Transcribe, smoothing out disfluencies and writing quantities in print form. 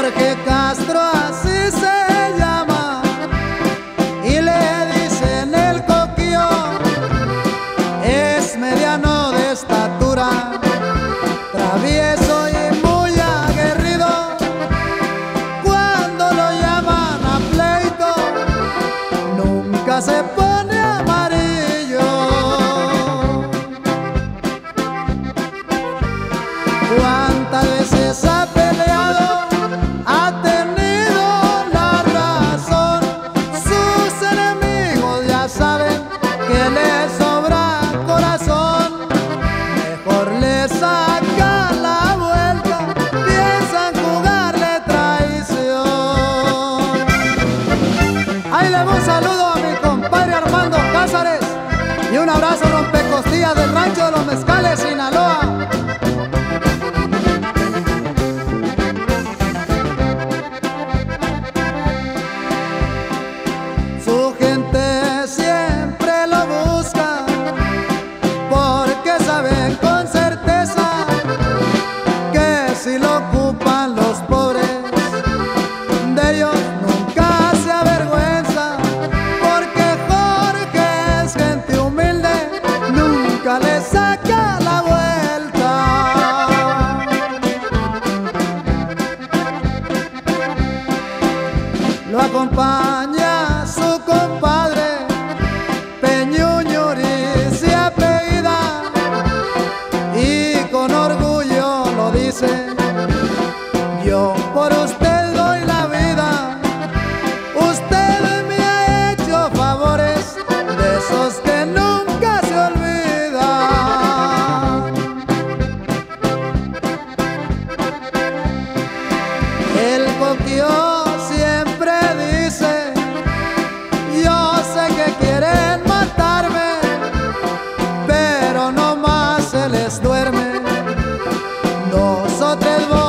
Jorge Castro así se llama y le dicen el Coquillo. Es mediano de estatura, travieso y muy aguerrido. Cuando lo llaman a pleito, nunca se pone amarillo. ¿Cuántas veces ha peleado? Ha tenido la razón. Sus enemigos ya saben que le sobra corazón. Mejor le saca la vuelta, piensan jugarle traición. Ahí le doy un saludo a mi compadre Armando Cázares y un abrazo rompecostillas del rancho de los Mezcales, Sinaloa. Su gente siempre lo busca porque saben con certeza que si lo ocupan los pobres, de ellos nunca se avergüenza. Porque Jorge es gente humilde, nunca le saca la vuelta. Lo acompaña su compadre Peñuñuri, se apellida, y con orgullo lo dice: yo por usted doy la vida. Usted me ha hecho favores de esos que nunca se olvidan. El Coquillo siempre dice: yo sé que quieren matarme, pero no más se les duerme. Nosotros